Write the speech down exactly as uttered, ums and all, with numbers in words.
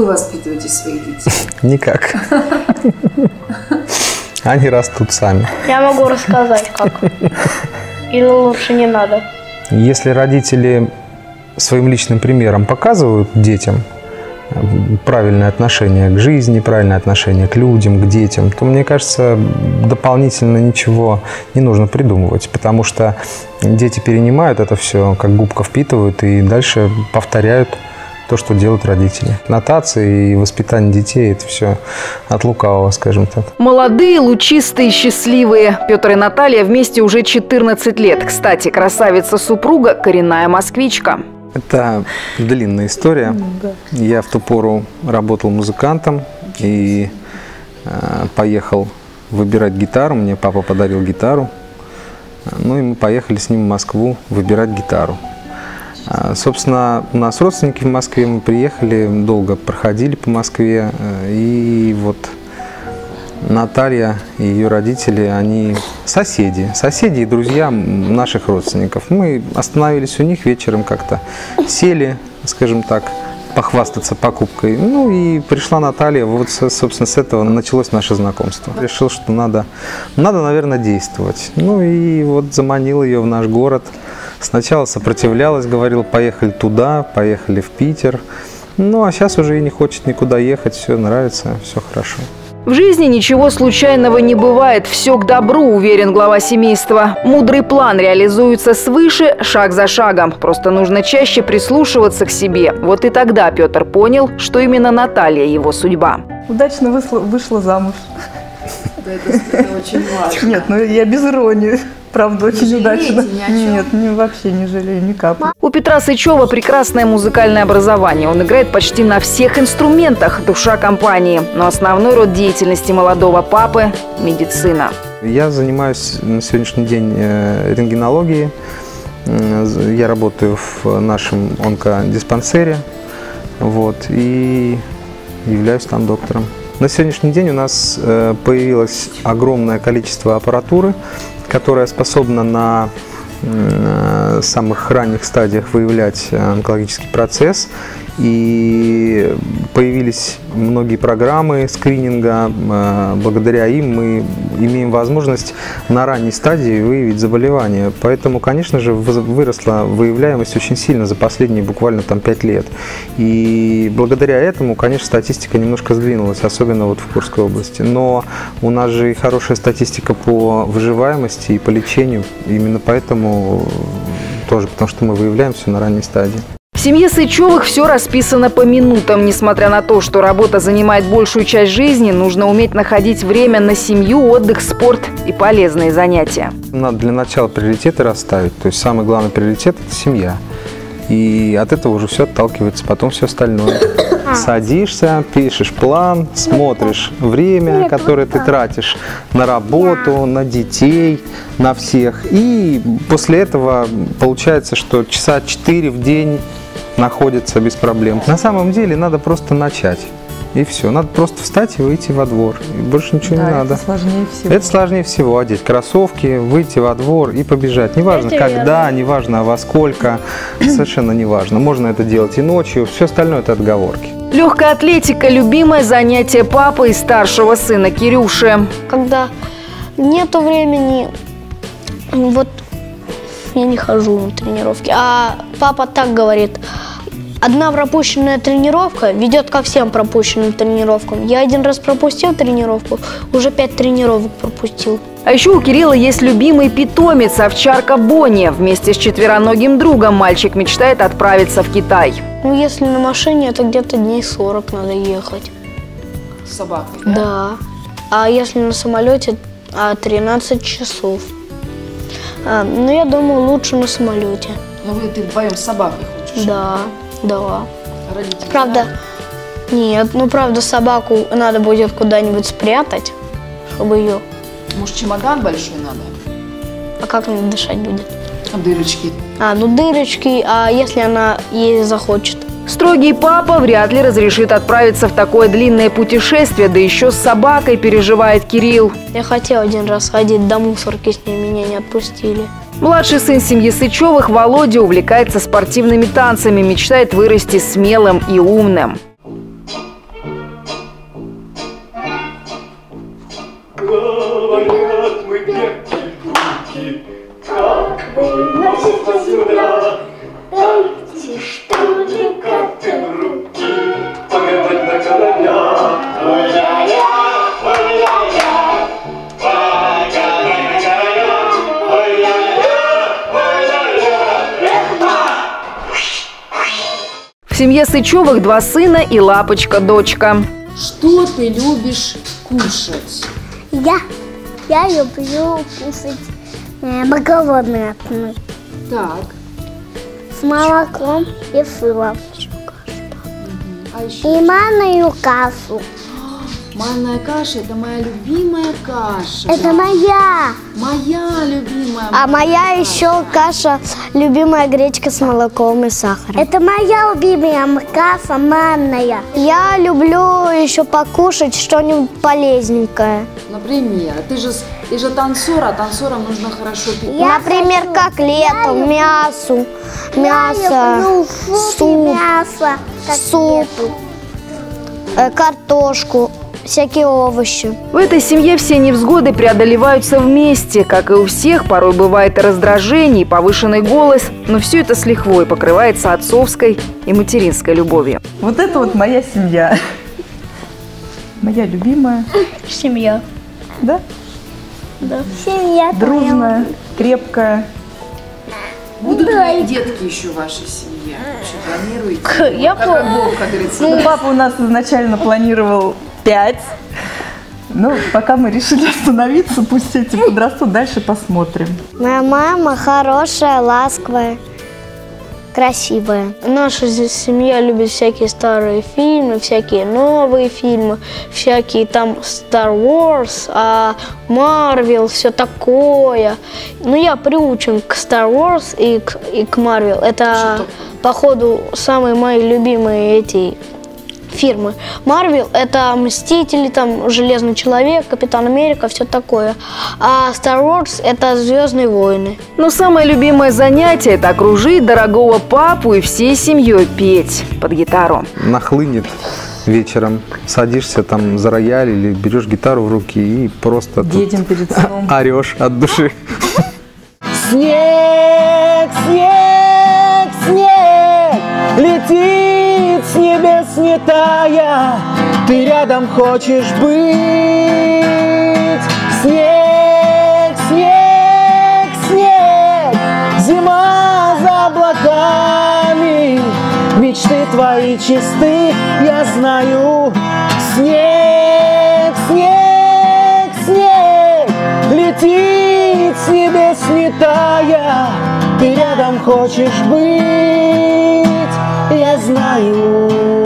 вы воспитываете своих детей? Никак. Они растут сами. Я могу рассказать, как. Или лучше не надо? Если родители своим личным примером показывают детям правильное отношение к жизни, правильное отношение к людям, к детям, то, мне кажется, дополнительно ничего не нужно придумывать, потому что дети перенимают это все, как губка впитывают, и дальше повторяют то, что делают родители. Нотации и воспитание детей – это все от лукавого, скажем так. Молодые, лучистые, счастливые. Петр и Наталья вместе уже четырнадцать лет. Кстати, красавица-супруга – коренная москвичка. Это длинная история. Да. Я в ту пору работал музыкантом и э, поехал выбирать гитару. Мне папа подарил гитару. Ну и мы поехали с ним в Москву выбирать гитару. А, собственно, у нас родственники в Москве, мы приехали, долго проходили по Москве. И вот Наталья и ее родители, они соседи, соседи и друзья наших родственников. Мы остановились у них вечером, как-то сели, скажем так, похвастаться покупкой. Ну и пришла Наталья, вот, собственно, с этого началось наше знакомство. Решил, что надо, надо, наверное, действовать. Ну и вот заманил ее в наш город. Сначала сопротивлялась, говорил, поехали туда, поехали в Питер. Ну а сейчас уже и не хочет никуда ехать, все нравится, все хорошо. В жизни ничего случайного не бывает, все к добру, уверен глава семейства. Мудрый план реализуется свыше, шаг за шагом. Просто нужно чаще прислушиваться к себе. Вот и тогда Петр понял, что именно Наталья его судьба. Удачно вышла, вышла замуж. Да, это, это очень важно. Нет, ну я без иронии. Правда, очень не удачно. Ни о чем? Нет, не, вообще не жалею ни капли. У Петра Сычева прекрасное музыкальное образование. Он играет почти на всех инструментах, душа компании. Но основной род деятельности молодого папы – медицина. Я занимаюсь на сегодняшний день рентгенологией. Я работаю в нашем онкодиспансере, вот, и являюсь там доктором. На сегодняшний день у нас появилось огромное количество аппаратуры, которая способна на самых ранних стадиях выявлять онкологический процесс. И появились многие программы скрининга. Благодаря им мы имеем возможность на ранней стадии выявить заболевание. Поэтому, конечно же, выросла выявляемость очень сильно за последние буквально там пять лет. И благодаря этому, конечно, статистика немножко сдвинулась, особенно вот в Курской области. Но у нас же и хорошая статистика по выживаемости и по лечению. Именно поэтому тоже, потому что мы выявляем все на ранней стадии. В семье Сычевых все расписано по минутам. Несмотря на то, что работа занимает большую часть жизни, нужно уметь находить время на семью, отдых, спорт и полезные занятия. Надо для начала приоритеты расставить. То есть самый главный приоритет – это семья. И от этого уже все отталкивается, потом все остальное. Садишься, пишешь план, смотришь время, которое ты тратишь на работу, на детей, на всех. И после этого получается, что часа четыре в день находится без проблем. На самом деле надо просто начать. И все. Надо просто встать и выйти во двор. И больше ничего да, не надо. Это сложнее всего. Это сложнее всего. Одеть кроссовки, выйти во двор и побежать. Неважно это когда, верно. Неважно во сколько. Совершенно неважно. Можно это делать и ночью. Все остальное – это отговорки. Легкая атлетика – любимое занятие папы и старшего сына Кирюши. Когда нету времени, вот я не хожу на тренировки. А папа так говорит: одна пропущенная тренировка ведет ко всем пропущенным тренировкам. Я один раз пропустил тренировку, уже пять тренировок пропустил. А еще у Кирилла есть любимый питомец – овчарка Бонни. Вместе с четвероногим другом мальчик мечтает отправиться в Китай. Ну, если на машине, это где-то дней сорок надо ехать. С собакой, да? Да. А если на самолете, тринадцать часов. А, ну, я думаю, лучше на самолете. Ну, вы ты вдвоем с собакой хочешь? Да, да. Родители, правда, да? Нет, ну, правда, собаку надо будет куда-нибудь спрятать, чтобы ее... Может, чемодан большой надо? А как она дышать будет? А дырочки? А, ну дырочки, а если она ей захочет? Строгий папа вряд ли разрешит отправиться в такое длинное путешествие, да еще с собакой, переживает Кирилл. Я хотел один раз ходить до мусорки, с ней меня не отпустили. Младший сын семьи Сычевых Володя увлекается спортивными танцами, мечтает вырасти смелым и умным. Выносит земля, дайте что-нибудь в руки. Погадать на короля. Ой-я-я, ой-я-я, погадать на короля. Ой-я-я, ой-я-я, эх, В семье Сычевых два сына и лапочка-дочка. Что ты любишь кушать? Я, я люблю кушать э, макароны Так, с молоком и сыром. а еще И манную кашу. манная каша – это моя любимая каша. Это моя. Моя любимая. А моя еще каша, любимая гречка с молоком и сахаром. Это моя любимая каша манная. Я люблю еще покушать что-нибудь полезненькое. Например, ты же, с- ты же танцор, а танцорам нужно хорошо пить. Я Например, хочу- котлету, я мясо, Я мясо, люблю суп, и суп, мясо, суп, котлету. э, картошку, всякие овощи. В этой семье все невзгоды преодолеваются вместе. Как и у всех, порой бывает и раздражение, и повышенный голос. Но все это с лихвой покрывается отцовской и материнской любовью. Вот это вот моя семья. Моя любимая, Семья. да? Семья Дружная, крепкая. Будут ли детки еще в вашей семье? Вообще планируете? Я Как Бог, как говорится. Ну, папа у нас изначально планировал пять. Ну, пока мы решили остановиться, пусть эти подрастут, дальше посмотрим. Моя мама хорошая, ласковая, красивая. Наша здесь семья любит всякие старые фильмы, всякие новые фильмы, всякие там Star Wars, а Marvel, все такое. Ну, я приучен к Star Wars и к, и к Marvel. Это, походу, самые мои любимые эти фирмы. Marvel — это Мстители, там Железный человек, Капитан Америка, все такое. А Star Wars — это Звездные войны. Но самое любимое занятие – это окружить дорогого папу и всей семьей петь под гитару. Нахлынет вечером, садишься там за рояль или берешь гитару в руки и просто тут Детям перед сном. орешь от души. Снег, снег, снег, летит с небес не тая, ты рядом хочешь быть. Снег, снег, снег, зима за облаками, мечты твои чисты, я знаю. Снег, снег, снег, летит с небес не тая, ты рядом хочешь быть, я знаю.